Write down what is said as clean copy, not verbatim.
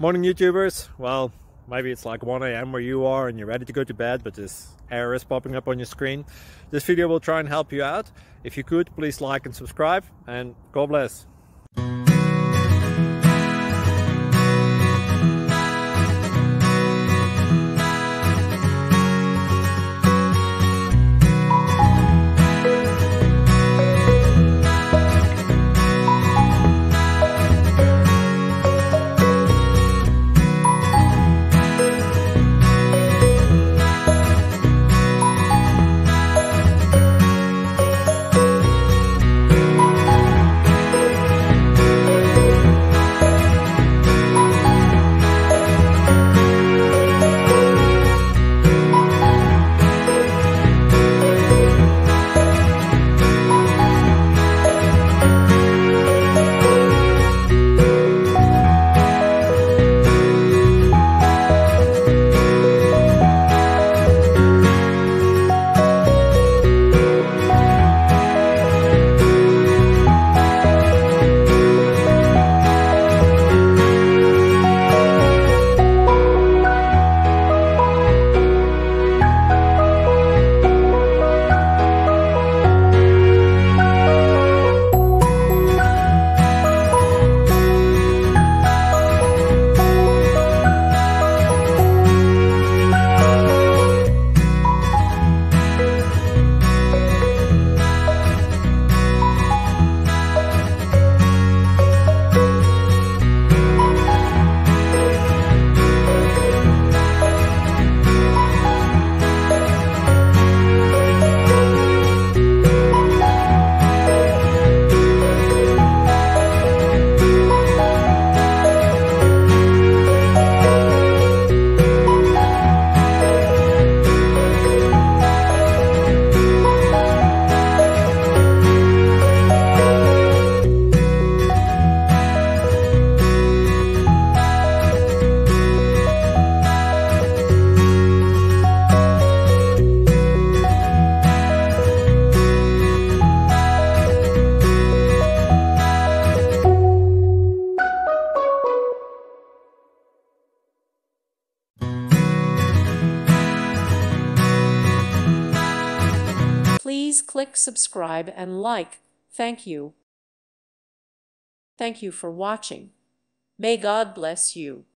Morning YouTubers. Well, maybe it's like 1 a.m. where you are and you're ready to go to bed, but this error is popping up on your screen. This video will try and help you out. If you could, please like and subscribe, and God bless. Please click subscribe and like. Thank you. Thank you for watching. May God bless you.